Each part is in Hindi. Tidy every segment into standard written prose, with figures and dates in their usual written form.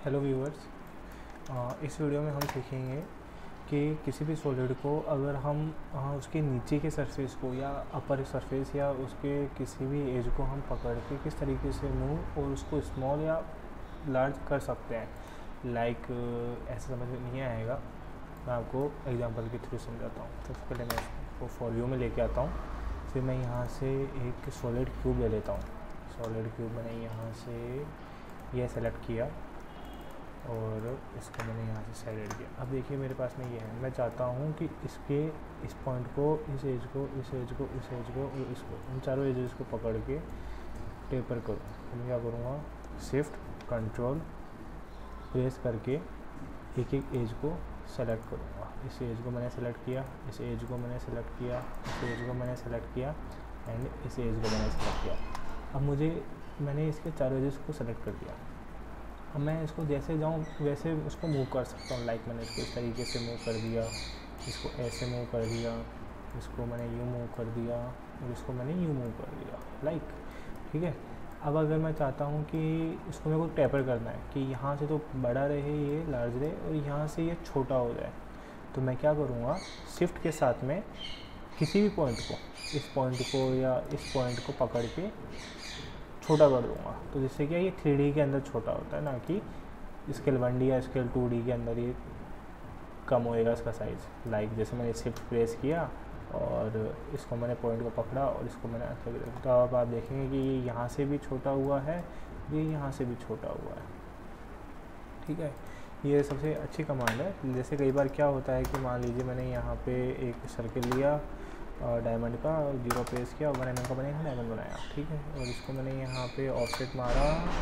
हेलो व्यूअर्स, इस वीडियो में हम सीखेंगे कि किसी भी सॉलिड को अगर हम उसके नीचे के सरफेस को या अपर सरफेस या उसके किसी भी एज को हम पकड़ के किस तरीके से मूव और उसको स्मॉल या लार्ज कर सकते हैं। लाइक ऐसे समझ में नहीं आएगा, मैं आपको एग्जांपल के थ्रू समझाता हूँ। सबसे पहले मैं इसको फॉर व्यू में लेके आता हूँ, फिर मैं यहाँ से एक सॉलिड क्यूब ले लेता हूँ। सॉलिड क्यूब मैंने यहाँ से ये सेलेक्ट किया और इसको मैंने यहाँ से सेलेक्ट किया। अब देखिए मेरे पास में ये है, मैं चाहता हूँ कि इसके इस पॉइंट को, इस एज को, इस एज को, इस एज को और इसको, इन चारों एजेस को पकड़ के टेपर करूँ। तो मैं क्या करूँगा, शिफ्ट कंट्रोल प्रेस करके एक एक एज को सेलेक्ट करूँगा। इस एज को मैंने सेलेक्ट किया, इस एज को मैंने सेलेक्ट किया, इस एज को मैंने सेलेक्ट किया एंड इस एज को मैंने सेलेक्ट किया। अब मैंने इसके चारों एजेस को सेलेक्ट कर दिया। अब मैं इसको जैसे जाऊँ वैसे उसको मूव कर सकता हूँ। लाइक मैंने इसको इस तरीके से मूव कर दिया, इसको ऐसे मूव कर दिया, इसको मैंने यूँ मूव कर दिया और इसको मैंने यूँ मूव कर दिया। लाइक ठीक है। अब अगर मैं चाहता हूँ कि इसको मेरे को टेपर करना है कि यहाँ से तो बड़ा रहे, ये लार्ज रहे और यहाँ से ये छोटा हो जाए, तो मैं क्या करूँगा, शिफ्ट के साथ में किसी भी पॉइंट को, इस पॉइंट को या इस पॉइंट को पकड़ के छोटा कर दूँगा। तो जिससे क्या ये 3D के अंदर छोटा होता है, ना कि स्केल 1D या स्केल 2D के अंदर ये कम होएगा इसका साइज़। लाइक जैसे मैंने शिफ्ट प्रेस किया और इसको मैंने पॉइंट को पकड़ा और इसको मैंने ऐसे किया, तो अब आप देखेंगे कि ये यहाँ से भी छोटा हुआ है, ये यहाँ से भी छोटा हुआ है। ठीक है, ये सबसे अच्छी कमांड है। जैसे कई बार क्या होता है कि मान लीजिए मैंने यहाँ पे एक सर्किल लिया डायमंड का, 0 प्रेस किया और 1 mm का मैंने यहाँ डायमंड बनाया। ठीक है, और इसको मैंने यहाँ पे ऑफसेट मारा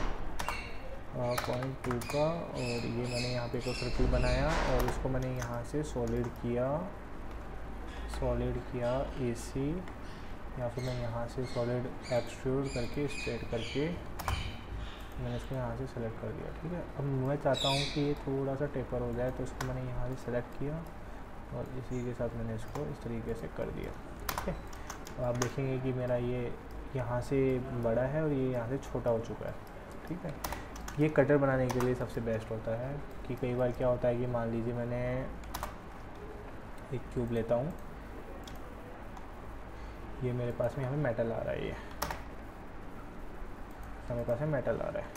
0.2 का और ये मैंने यहाँ पे एक सर्किल बनाया और इसको मैंने यहाँ से सॉलिड किया AC, या फिर मैं यहाँ से सॉलिड एक्सट्रूड करके स्ट्रेट करके मैंने इसको यहाँ से सेलेक्ट कर दिया। ठीक है, अब मैं चाहता हूँ कि ये थोड़ा सा टेपर हो जाए, तो इसको मैंने यहाँ से सेलेक्ट किया और इसी के साथ मैंने इसको इस तरीके से कर दिया। ठीक है, तो आप देखेंगे कि मेरा ये यहाँ से बड़ा है और ये यहाँ से छोटा हो चुका है। ठीक है, ये कटर बनाने के लिए सबसे बेस्ट होता है कि कई बार क्या होता है कि मान लीजिए मैंने एक क्यूब लेता हूँ, ये मेरे पास में यहाँ पे मेटल आ रहा है, ये मेरे पास में मेटल आ रहा है,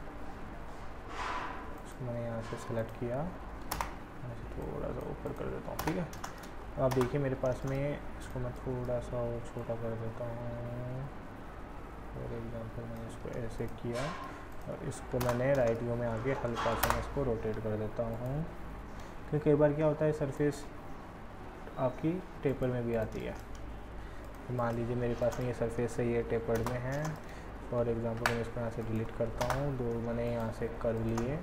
इसको मैंने यहाँ से सेलेक्ट किया, थोड़ा सा ऊपर कर देता हूँ। ठीक है, तो आप देखिए मेरे पास में इसको मैं थोड़ा सा और छोटा कर देता हूँ। फॉर एग्जांपल मैंने इसको ऐसे किया और इसको मैंने राइट व्यू में आके हल्का सा मैं इसको रोटेट कर देता हूँ, क्योंकि कई बार क्या होता है सरफेस आपकी टेपर में भी आती है। तो मान लीजिए मेरे पास में ये सरफेस से ये टेपर्ड में है। फॉर एग्जांपल मैं इसको यहाँ से डिलीट करता हूँ, 2 मैंने यहाँ से कर्व लिए।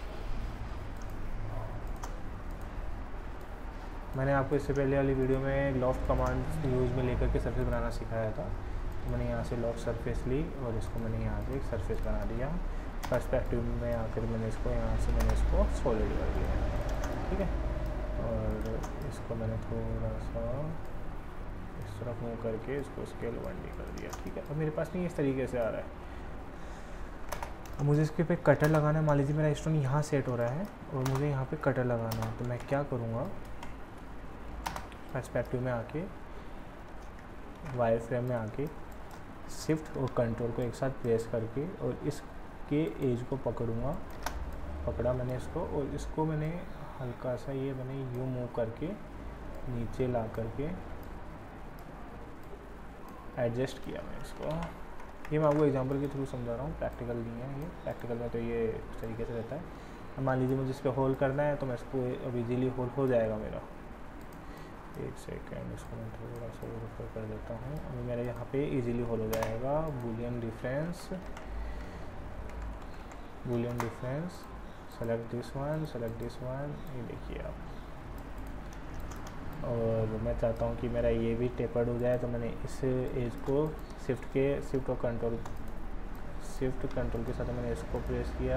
मैंने आपको इससे पहले वाली वीडियो में लॉफ्ट कमांड यूज़ में लेकर के सरफेस बनाना सिखाया था। तो मैंने यहाँ से लॉफ्ट सरफेस ली और इसको मैंने यहाँ से एक सरफेस बना दिया। पर्सपेक्टिव में आकर मैंने इसको यहाँ से सॉलिड कर दिया। ठीक है, और इसको मैंने थोड़ा सा इस तरफ मूव करके इसको स्केल 1D कर दिया। ठीक है, अब मेरे पास नहीं इस तरीके से आ रहा है। अब मुझे इसके पे कटर लगाना है। मान लीजिए मेरा स्टोन यहाँ सेट हो रहा है और मुझे यहाँ पे कटर लगाना है, तो मैं क्या करूँगा, पर्सपेक्टिव में आके वायर फ्रेम में आके शिफ्ट और कंट्रोल को एक साथ प्रेस करके और इसके एज को पकड़ा मैंने इसको, और इसको मैंने हल्का सा ये मैंने यूँ मूव करके नीचे ला करके एडजस्ट किया मैं इसको। ये मैं आपको एग्जांपल के थ्रू समझा रहा हूँ, प्रैक्टिकल नहीं है ये। प्रैक्टिकल में तो ये इस तरीके से रहता है। अब मान लीजिए मुझे इस पर होल करना है, तो मैं इसको अब इजीली होल हो जाएगा मेरा। एक सेकेंड, इसको मैं थोड़ा सा ऊपर कर देता हूँ। अभी मेरा यहाँ पे इजीली होल हो जाएगा। Boolean difference, select this one, ये देखिए आप। और मैं चाहता हूँ कि मेरा ये भी टेपर्ड हो जाए, तो मैंने इस एज को शिफ्ट और कंट्रोल के साथ मैंने इसको प्रेस किया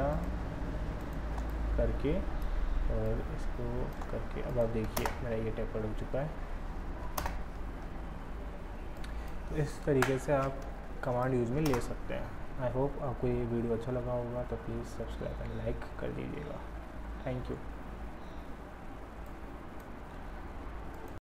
करके और इसको करके, अब आप देखिए मेरा ये टेपर्ड हो चुका है। तो इस तरीके से आप कमांड यूज़ में ले सकते हैं। आई होप आपको ये वीडियो अच्छा लगा होगा, तो प्लीज़ सब्सक्राइब एंड लाइक कर दीजिएगा। Thank you.